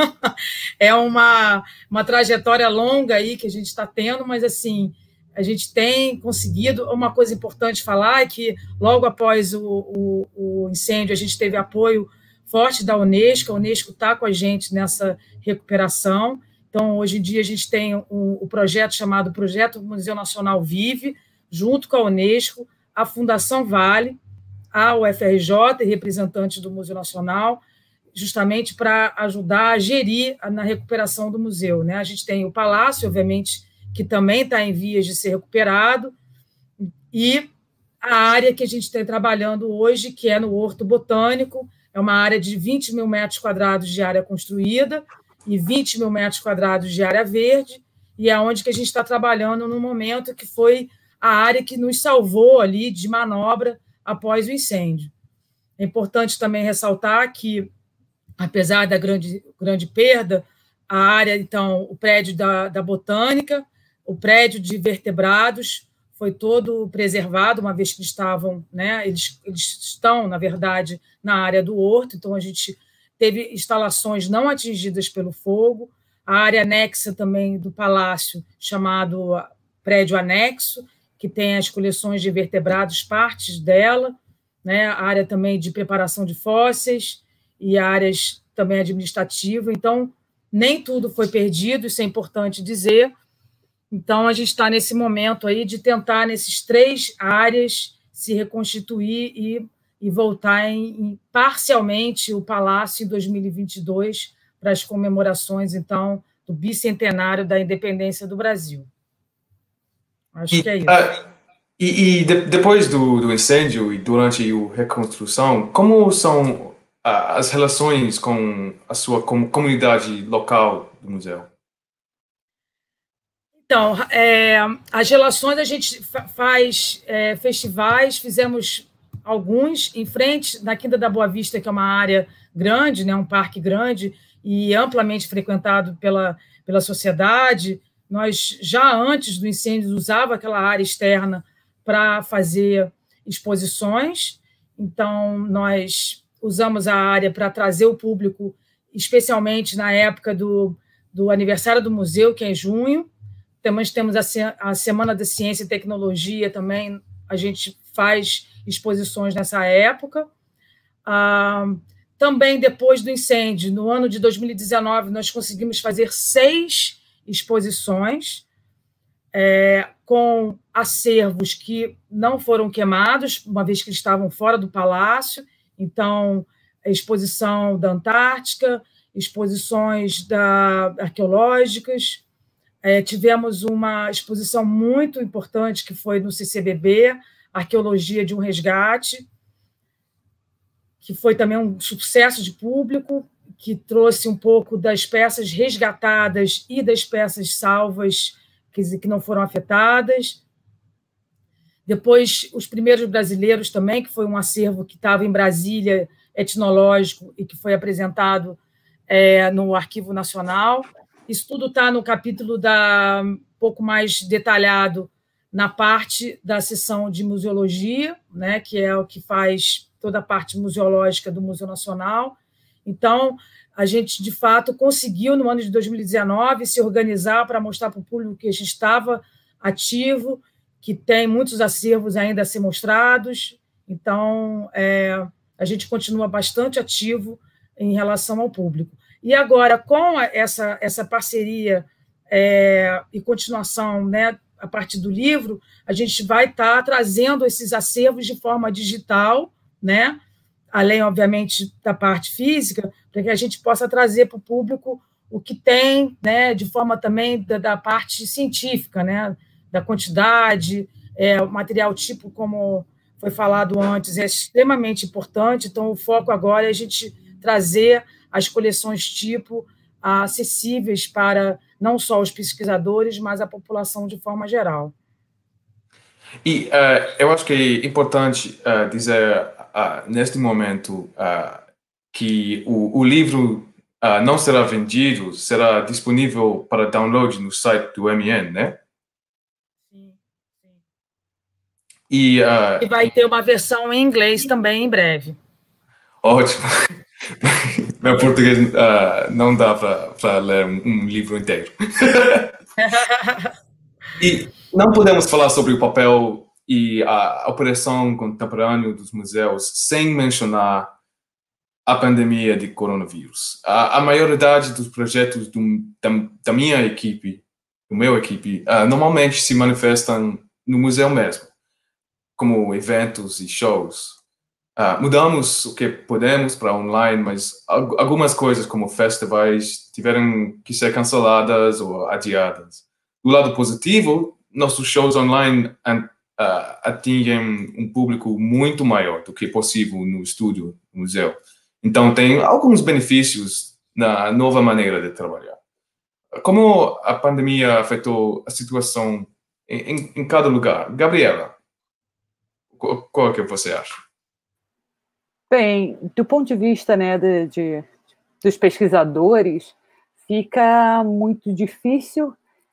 é uma trajetória longa aí que a gente está tendo, mas assim, a gente tem conseguido. Uma coisa importante falar é que logo após o incêndio a gente teve apoio forte da Unesco. A Unesco está com a gente nessa recuperação. Então, hoje em dia, a gente tem o projeto chamado Projeto Museu Nacional Vive, junto com a Unesco, a Fundação Vale, a UFRJ, representante do Museu Nacional, justamente para ajudar a gerir na recuperação do museu, né? A gente tem o Palácio, obviamente, que também está em vias de ser recuperado, e a área que a gente está trabalhando hoje, que é no Horto Botânico, é uma área de 20 mil metros quadrados de área construída e 20 mil metros quadrados de área verde, e é onde que a gente está trabalhando no momento que foi a área que nos salvou ali de manobra após o incêndio. É importante também ressaltar que, apesar da grande perda, a área, então, o prédio da Botânica, o prédio de vertebrados foi todo preservado, uma vez que estavam, né, eles estão, na verdade, na área do horto, então a gente teve instalações não atingidas pelo fogo, a área anexa também do palácio, chamado prédio anexo, que tem as coleções de vertebrados, partes dela, né, a área também de preparação de fósseis e áreas também administrativas. Então, nem tudo foi perdido, isso é importante dizer. Então, a gente está nesse momento aí de tentar, nesses 3 áreas, se reconstituir e voltar parcialmente o Palácio em 2022 para as comemorações, então, do bicentenário da independência do Brasil. Acho que é isso. Depois do incêndio e durante a reconstrução, como são as relações com a sua comunidade local do museu? Então, as relações, a gente faz festivais, fizemos alguns em frente, na Quinta da Boa Vista, que é uma área grande, né, um parque grande e amplamente frequentado pela sociedade. Nós, já antes do incêndio, usava aquela área externa para fazer exposições. Então, nós usamos a área para trazer o público, especialmente na época do aniversário do museu, que é em junho. Também temos a Semana da Ciência e Tecnologia, também a gente faz exposições nessa época. Também, depois do incêndio, no ano de 2019, nós conseguimos fazer 6 exposições com acervos que não foram queimados, uma vez que eles estavam fora do palácio. Então, a exposição da Antártica, exposições arqueológicas. Tivemos uma exposição muito importante que foi no CCBB, Arqueologia de um Resgate, que foi também um sucesso de público, que trouxe um pouco das peças resgatadas e das peças salvas que não foram afetadas. Depois, os primeiros brasileiros também, que foi um acervo que estava em Brasília, etnológico, e que foi apresentado no Arquivo Nacional. Isso tudo está no capítulo um pouco mais detalhado na parte da seção de museologia, né, que é o que faz toda a parte museológica do Museu Nacional. Então, a gente, de fato, conseguiu, no ano de 2019, se organizar para mostrar para o público que a gente estava ativo, que tem muitos acervos ainda a ser mostrados. Então, a gente continua bastante ativo em relação ao público. E agora, com essa parceria e continuação, né, a partir do livro, a gente vai estar trazendo esses acervos de forma digital, né, além, obviamente, da parte física, para que a gente possa trazer para o público o que tem, né, de forma também da parte científica, né, da quantidade, o material tipo, como foi falado antes, é extremamente importante. Então, o foco agora é a gente trazer as coleções tipo acessíveis para não só os pesquisadores, mas a população de forma geral. E eu acho que é importante dizer, neste momento, que o livro não será vendido, será disponível para download no site do MN, né? Sim, sim. E vai ter uma versão em inglês também, em breve. Ótimo. Meu português não dá para ler um livro inteiro. E não podemos falar sobre o papel e a operação contemporânea dos museus sem mencionar a pandemia de coronavírus. A maioridade dos projetos da minha equipe, do meu equipe, normalmente se manifestam no museu mesmo, como eventos e shows. Mudamos o que podemos para online, mas algumas coisas, como festivais, tiveram que ser canceladas ou adiadas. Do lado positivo, nossos shows online atingem um público muito maior do que possível no estúdio, no museu. Então, tem alguns benefícios na nova maneira de trabalhar. Como a pandemia afetou a situação em cada lugar? Gabriela, qual é que você acha? Bem, do ponto de vista, né, dos pesquisadores, fica muito difícil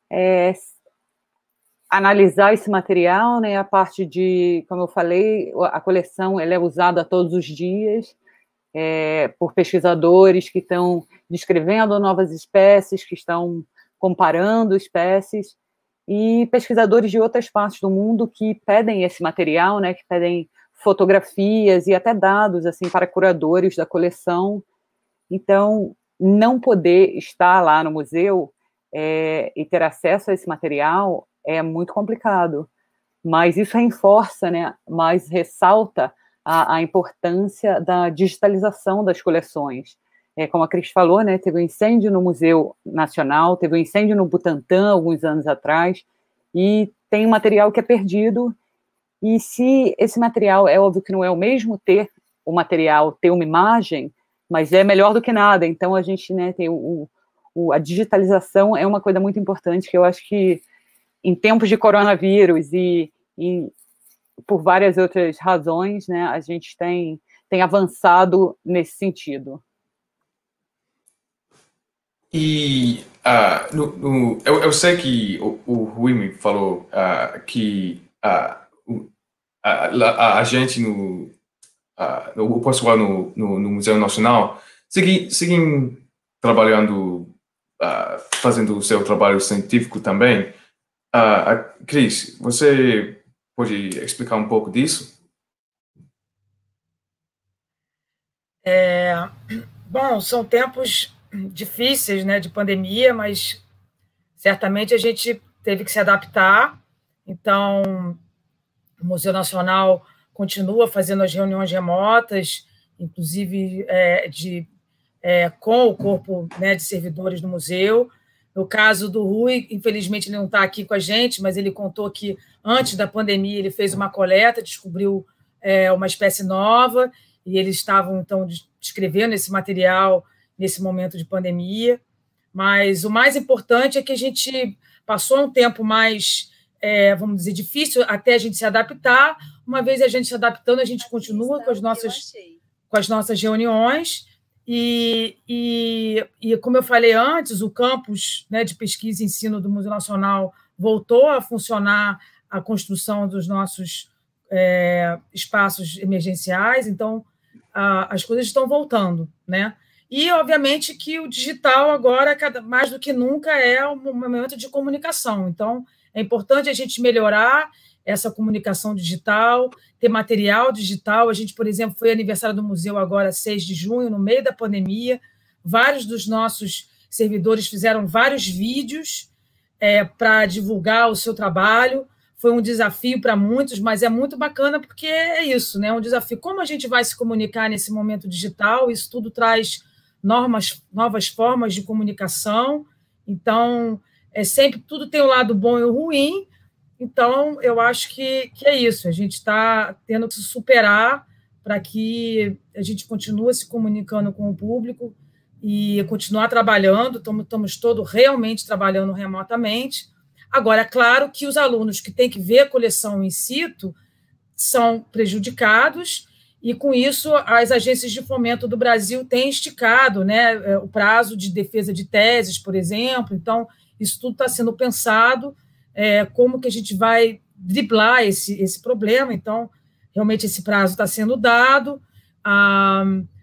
analisar esse material, né, a parte de, como eu falei, a coleção ela é usada todos os dias por pesquisadores que estão descrevendo novas espécies, que estão comparando espécies, e pesquisadores de outras partes do mundo que pedem esse material, né, que pedem fotografias e até dados assim para curadores da coleção. Então, não poder estar lá no museu e ter acesso a esse material é muito complicado, mas isso reforça, né, mas ressalta a importância da digitalização das coleções. Como a Cris falou, né, teve um incêndio no Museu Nacional, teve um incêndio no Butantã alguns anos atrás, e tem material que é perdido. E se esse material, é óbvio que não é o mesmo ter o material, ter uma imagem, mas é melhor do que nada. Então, a gente, né, tem a digitalização é uma coisa muito importante, que eu acho que em tempos de coronavírus e por várias outras razões, né, a gente tem avançado nesse sentido. E eu sei que o Rui me falou que a gente o pessoal no Museu Nacional seguem trabalhando, fazendo o seu trabalho científico também. Cris, você pode explicar um pouco disso? Bom, são tempos difíceis, né, de pandemia, mas certamente a gente teve que se adaptar. Então, o Museu Nacional continua fazendo as reuniões remotas, inclusive com o corpo, né, de servidores do museu. No caso do Rui, infelizmente ele não está aqui com a gente, mas ele contou que antes da pandemia ele fez uma coleta, descobriu uma espécie nova, e eles estavam, então, descrevendo esse material nesse momento de pandemia. Mas o mais importante é que a gente passou um tempo mais, vamos dizer, difícil até a gente se adaptar. Uma vez a gente se adaptando, a gente continua com as nossas reuniões. E como eu falei antes, o campus, né, de pesquisa e ensino do Museu Nacional voltou a funcionar, a construção dos nossos espaços emergenciais. Então, as coisas estão voltando, né? E, obviamente, que o digital agora, mais do que nunca, é um momento de comunicação. Então, é importante a gente melhorar essa comunicação digital, ter material digital. A gente, por exemplo, foi aniversário do museu agora, 6 de junho, no meio da pandemia. Vários dos nossos servidores fizeram vários vídeos para divulgar o seu trabalho. Foi um desafio para muitos, mas é muito bacana porque é isso, né? Um desafio. Como a gente vai se comunicar nesse momento digital? Isso tudo traz novas formas de comunicação. Então, sempre tudo tem o lado bom e o ruim. Então, eu acho que é isso. A gente está tendo que se superar para que a gente continue se comunicando com o público e continuar trabalhando. Estamos todos realmente trabalhando remotamente. Agora, é claro que os alunos que têm que ver a coleção in situ são prejudicados, e, com isso, as agências de fomento do Brasil têm esticado, né, o prazo de defesa de teses, por exemplo. Então, isso tudo está sendo pensado, como que a gente vai driblar esse problema. Então, realmente, esse prazo está sendo dado.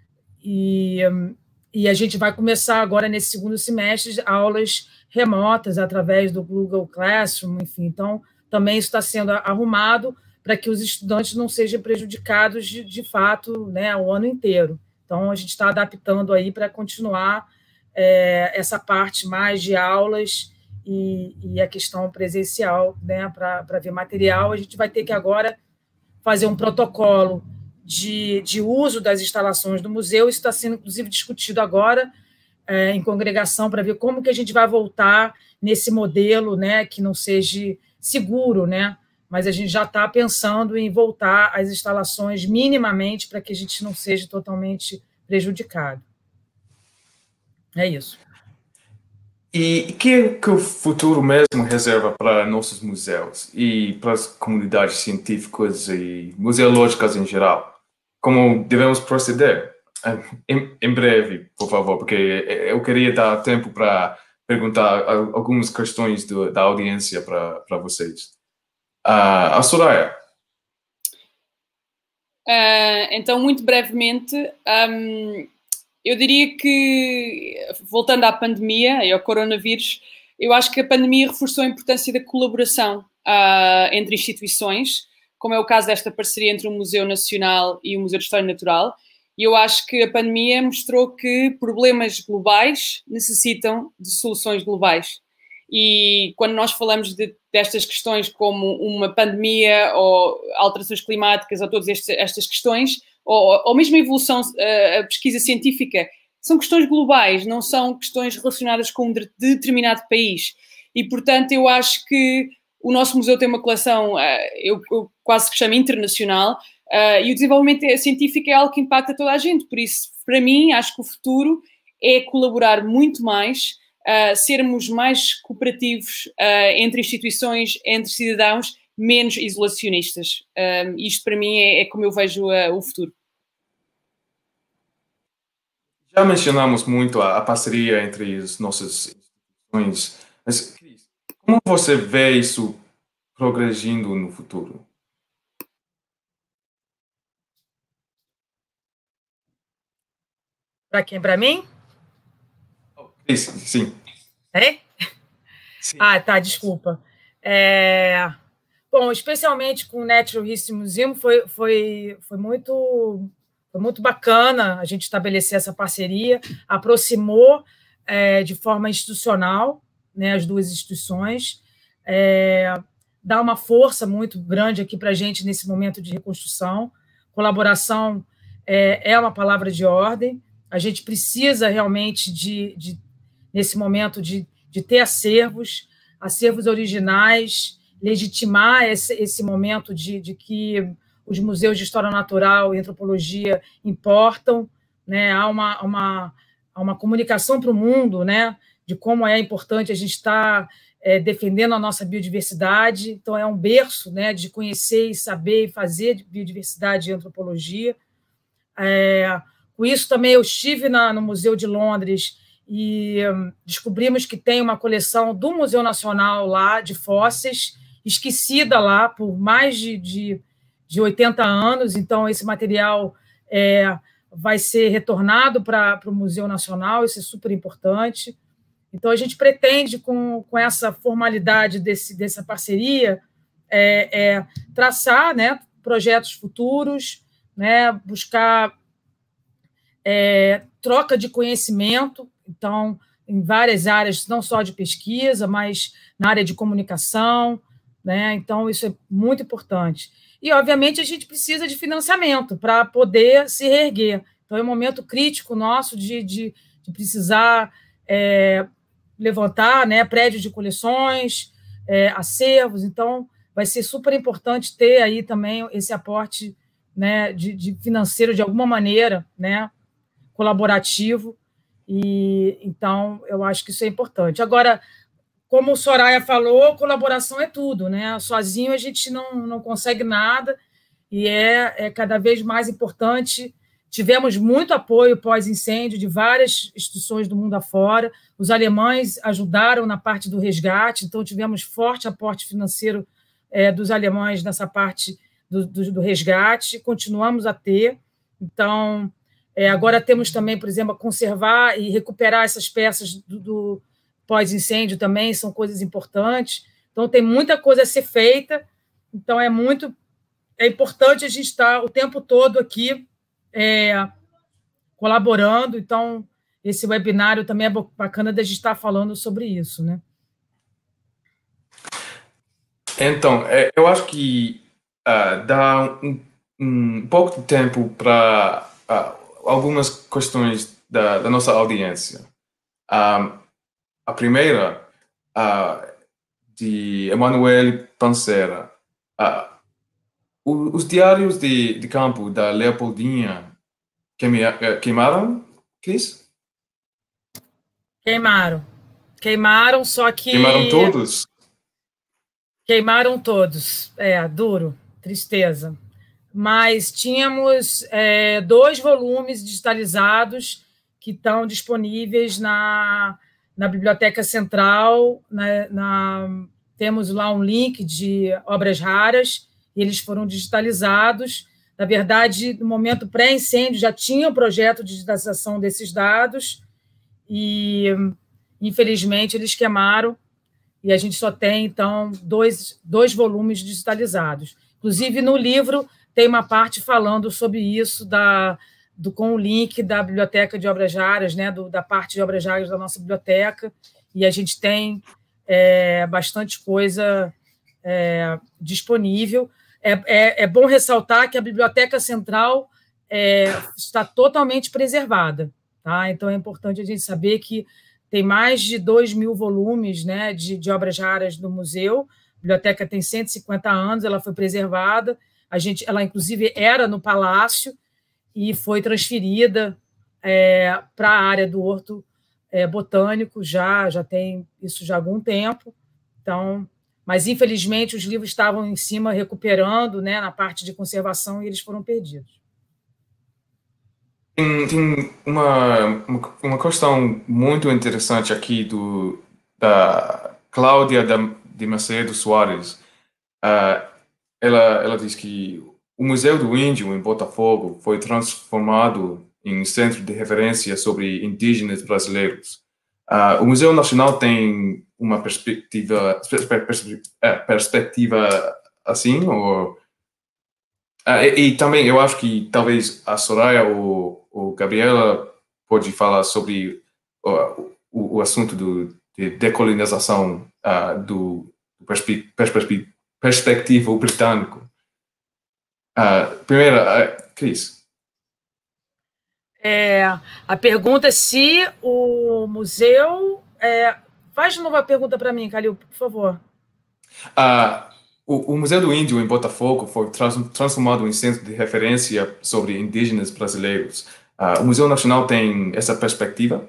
E a gente vai começar agora, nesse segundo semestre, aulas remotas através do Google Classroom, enfim. Então, também isso está sendo arrumado para que os estudantes não sejam prejudicados de fato, né, o ano inteiro. Então, a gente está adaptando aí para continuar essa parte mais de aulas e a questão presencial, né, para ver material. A gente vai ter que agora fazer um protocolo de uso das instalações do museu. Isso está sendo, inclusive, discutido agora em congregação para ver como que a gente vai voltar nesse modelo, né, que não seja seguro, né, mas a gente já está pensando em voltar às instalações minimamente para que a gente não seja totalmente prejudicado. É isso. E o que o futuro mesmo reserva para nossos museus e para as comunidades científicas e museológicas em geral? Como devemos proceder? Em breve, por favor, porque eu queria dar tempo para perguntar algumas questões da audiência para vocês. A Soraya. Então, muito brevemente, eu diria que, voltando à pandemia e ao coronavírus, eu acho que a pandemia reforçou a importância da colaboração entre instituições, como é o caso desta parceria entre o Museu Nacional e o Museu de História Natural. E eu acho que a pandemia mostrou que problemas globais necessitam de soluções globais. E quando nós falamos destas questões como uma pandemia ou alterações climáticas ou todas estas questões, ou mesmo a evolução, a pesquisa científica, são questões globais, não são questões relacionadas com um determinado país. E, portanto, eu acho que o nosso museu tem uma coleção, eu quase que chamo internacional, e o desenvolvimento científico é algo que impacta toda a gente. Por isso, para mim, acho que o futuro é colaborar muito mais, sermos mais cooperativos entre instituições, entre cidadãos, menos isolacionistas. Isto, para mim, é como eu vejo o futuro. Já mencionamos muito a parceria entre as nossas instituições, mas como você vê isso progredindo no futuro? Para quem? Para mim? Sim. É? Sim. Ah, tá, desculpa. Bom, especialmente com o Natural History Museum, foi muito bacana a gente estabelecer essa parceria, aproximou de forma institucional, né, as duas instituições, dá uma força muito grande aqui para a gente nesse momento de reconstrução. Colaboração é uma palavra de ordem. A gente precisa realmente, nesse momento, de ter acervos originais, legitimar esse momento de que os museus de história natural e antropologia importam, né? Há uma comunicação para o mundo, né? De como é importante a gente estar defendendo a nossa biodiversidade. Então, é um berço, né? De conhecer e saber e fazer de biodiversidade e antropologia. Com isso, também eu estive no Museu de Londres e descobrimos que tem uma coleção do Museu Nacional lá, de fósseis, esquecida lá por mais de 80 anos. Então, esse material vai ser retornado para o Museu Nacional, isso é super importante. Então, a gente pretende, com essa formalidade dessa parceria, traçar, né, projetos futuros, né, buscar troca de conhecimento, então, em várias áreas, não só de pesquisa, mas na área de comunicação, né? Então, isso é muito importante. E, obviamente, a gente precisa de financiamento para poder se reerguer. Então, é um momento crítico nosso de precisar levantar, né, prédios de coleções, acervos. Então, vai ser super importante ter aí também esse aporte, né, de financeiro, de alguma maneira, né, colaborativo. E então eu acho que isso é importante. Agora, como o Soraya falou, colaboração é tudo, né? Sozinho a gente não consegue nada e é cada vez mais importante. Tivemos muito apoio pós-incêndio de várias instituições do mundo afora. Os alemães ajudaram na parte do resgate, então tivemos forte aporte financeiro dos alemães nessa parte do resgate. Continuamos a ter. Então, Agora temos também, por exemplo, a conservar e recuperar essas peças do pós-incêndio também, são coisas importantes. Então, tem muita coisa a ser feita. Então, é importante a gente estar o tempo todo aqui colaborando. Então, esse webinário também é bacana da gente estar falando sobre isso, né? Então, eu acho que dá um pouco de tempo para algumas questões da nossa audiência. A primeira, de Emanuele Pancera. Os diários de campo da Leopoldina queimaram, Cris? Queimaram, só que... Queimaram todos? Queimaram todos, duro, tristeza. Mas tínhamos 2 volumes digitalizados que estão disponíveis na Biblioteca Central. Temos lá um link de obras raras, e eles foram digitalizados. Na verdade, no momento pré-incêndio, já tinha um projeto de digitalização desses dados, e, infelizmente, eles queimaram, e a gente só tem, então, dois volumes digitalizados. Inclusive, no livro, tem uma parte falando sobre isso, com o link da Biblioteca de Obras Raras, né, da parte de obras raras da nossa biblioteca, e a gente tem bastante coisa disponível. É bom ressaltar que a Biblioteca Central está totalmente preservada, tá? Então, é importante a gente saber que tem mais de 2.000 volumes, né, de obras raras no museu. A biblioteca tem 150 anos, ela foi preservada. Ela, inclusive, era no Palácio e foi transferida para a área do Horto Botânico, já tem isso já há algum tempo. Então, mas, infelizmente, os livros estavam em cima recuperando, né, na parte de conservação, e eles foram perdidos. Tem uma questão muito interessante aqui da Cláudia de Macedo Soares. Ela diz que o Museu do Índio, em Botafogo, foi transformado em centro de referência sobre indígenas brasileiros. O Museu Nacional tem uma perspectiva assim? E também eu acho que talvez a Soraya ou Gabriela pode falar sobre o assunto de decolonização do perspectiva britânico. Primeiro, Cris. A pergunta é se o museu... faz de novo a pergunta para mim, Calil, por favor. O Museu do Índio, em Botafogo, foi transformado em centro de referência sobre indígenas brasileiros. O Museu Nacional tem essa perspectiva?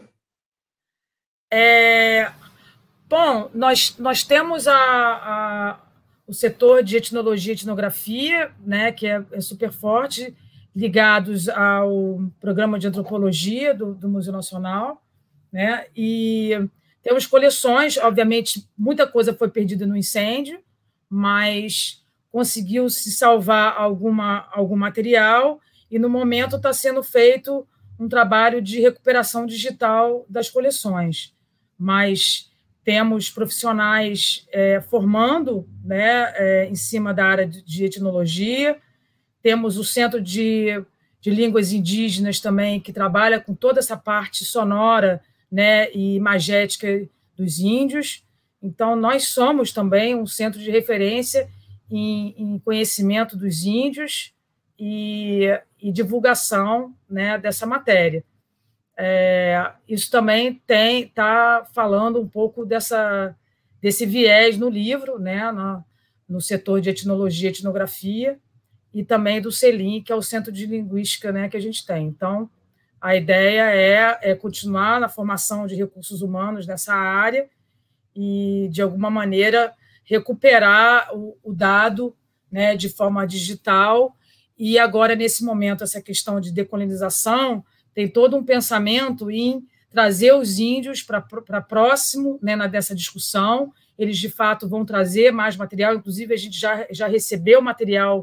Bom, nós temos o setor de etnologia e etnografia, né, que é super forte, ligados ao programa de antropologia do Museu Nacional, né, e temos coleções. Obviamente, muita coisa foi perdida no incêndio, mas conseguiu-se salvar algum material, e, no momento, está sendo feito um trabalho de recuperação digital das coleções. Mas temos profissionais formando, né, em cima da área de etnologia. Temos o Centro de Línguas Indígenas também, que trabalha com toda essa parte sonora, né, e imagética dos índios. Então, nós somos também um centro de referência em conhecimento dos índios e divulgação, né, dessa matéria. Isso também está falando um pouco desse viés no livro, né, no setor de etnologia e etnografia, e também do CELIM, que é o Centro de Linguística, né, que a gente tem. Então, a ideia é continuar na formação de recursos humanos nessa área e, de alguma maneira, recuperar o dado, né, de forma digital. E agora, nesse momento, essa questão de decolonização, tem todo um pensamento em trazer os índios para próximo, né, dessa discussão. Eles, de fato, vão trazer mais material. Inclusive, a gente já recebeu material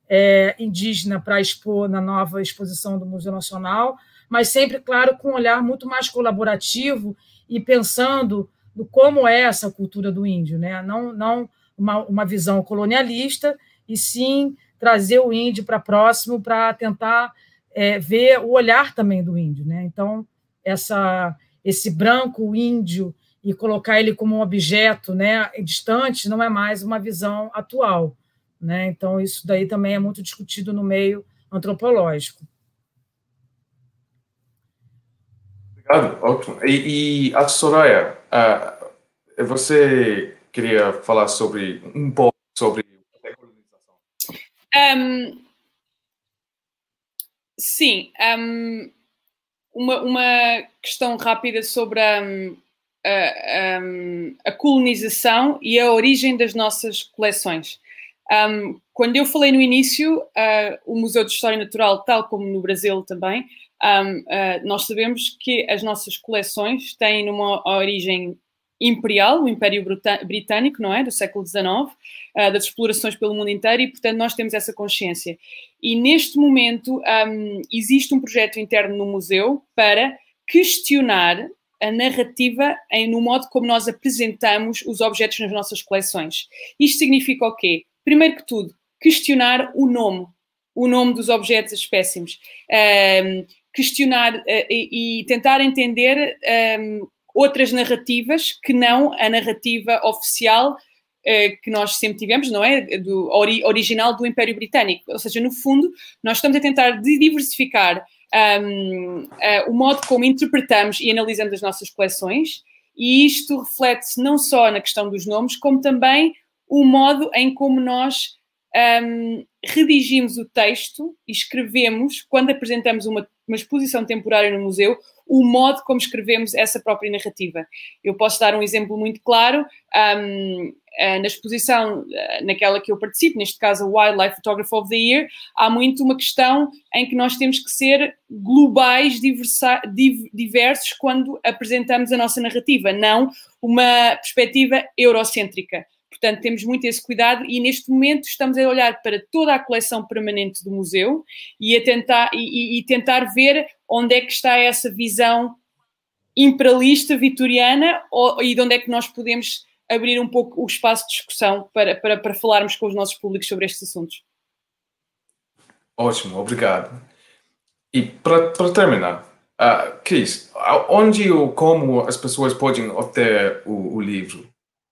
indígena para expor na nova exposição do Museu Nacional, mas sempre, claro, com um olhar muito mais colaborativo e pensando no como é essa cultura do índio, né? Não uma visão colonialista, e sim trazer o índio para próximo para tentar ver o olhar também do índio, né? Então, esse branco índio e colocar ele como um objeto, né, distante, não é mais uma visão atual, né? Então, isso daí também é muito discutido no meio antropológico. Obrigado, ótimo. E a Soraya, você queria falar um pouco sobre a decolonização? Sim, uma questão rápida sobre a colonização e a origem das nossas coleções. Quando eu falei no início, o Museu de História Natural, tal como no Brasil também, nós sabemos que as nossas coleções têm uma origem imperial, o Império Britânico, não é? Do século XIX, das explorações pelo mundo inteiro, e, portanto, nós temos essa consciência. E, neste momento, existe um projeto interno no museu para questionar a narrativa no modo como nós apresentamos os objetos nas nossas coleções. Isto significa o quê? Primeiro que tudo, questionar o nome dos objetos, espécimes. Questionar e tentar entender outras narrativas que não a narrativa oficial que nós sempre tivemos, não é? Original do Império Britânico. Ou seja, no fundo, nós estamos a tentar diversificar o modo como interpretamos e analisamos as nossas coleções, e isto reflete-se não só na questão dos nomes, como também o modo em como nós redigimos o texto e escrevemos, quando apresentamos uma exposição temporária no museu, o modo como escrevemos essa própria narrativa. Eu posso dar um exemplo muito claro. Na exposição, naquela que eu participo, neste caso a Wildlife Photographer of the Year, há muito uma questão em que nós temos que ser globais, diversos, quando apresentamos a nossa narrativa, não uma perspectiva eurocêntrica. Portanto, temos muito esse cuidado, e neste momento estamos a olhar para toda a coleção permanente do museu e a tentar ver onde é que está essa visão imperialista, vitoriana, e de onde é que nós podemos abrir um pouco o espaço de discussão para falarmos com os nossos públicos sobre estes assuntos. Ótimo, obrigado. E para terminar, Cris, onde ou como as pessoas podem obter o livro?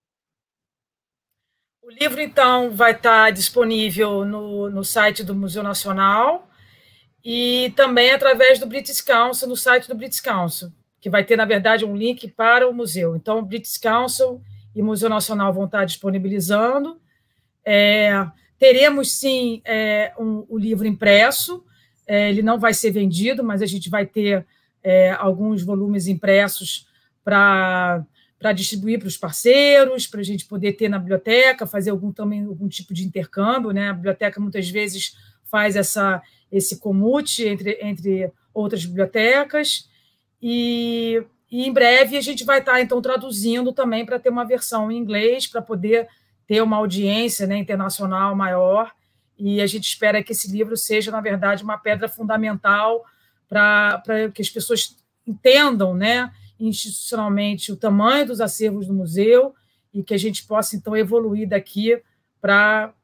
O livro, então, vai estar disponível no site do Museu Nacional e também através do British Council, no site do British Council, que vai ter, na verdade, um link para o museu. Então, o British Council e o Museu Nacional vão estar disponibilizando. Teremos, sim, o livro impresso. Ele não vai ser vendido, mas a gente vai ter alguns volumes impressos para distribuir para os parceiros, para a gente poder ter na biblioteca, fazer algum tipo de intercâmbio, né? A biblioteca muitas vezes faz esse comute entre outras bibliotecas, e em breve a gente vai estar, então, traduzindo também para ter uma versão em inglês, para poder ter uma audiência, né, internacional maior, e a gente espera que esse livro seja, na verdade, uma pedra fundamental para que as pessoas entendam, né, institucionalmente o tamanho dos acervos do museu, e que a gente possa, então, evoluir daqui para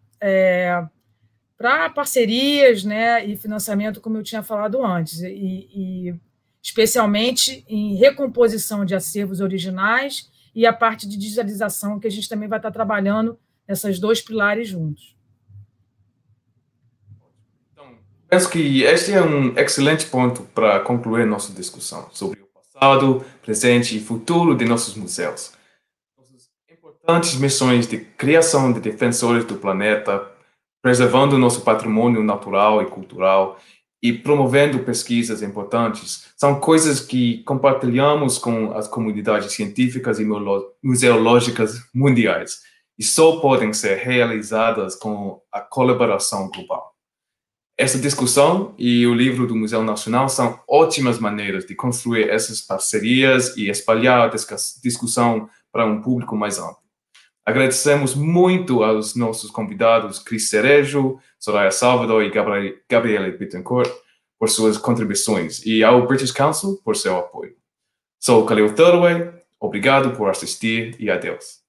parcerias, né, e financiamento, como eu tinha falado antes, e especialmente em recomposição de acervos originais e a parte de digitalização, que a gente também vai estar trabalhando nessas dois pilares juntos. Então, penso que este é um excelente ponto para concluir nossa discussão sobre passado, presente e futuro de nossos museus. Nossas importantes missões de criação de defensores do planeta, preservando nosso patrimônio natural e cultural e promovendo pesquisas importantes, são coisas que compartilhamos com as comunidades científicas e museológicas mundiais, e só podem ser realizadas com a colaboração global. Essa discussão e o livro do Museu Nacional são ótimas maneiras de construir essas parcerias e espalhar a discussão para um público mais amplo. Agradecemos muito aos nossos convidados Cris Cerejo, Soraya Salvador e Gabriela Bittencourt por suas contribuições e ao British Council por seu apoio. Sou Khalil Thurway, obrigado por assistir e adeus.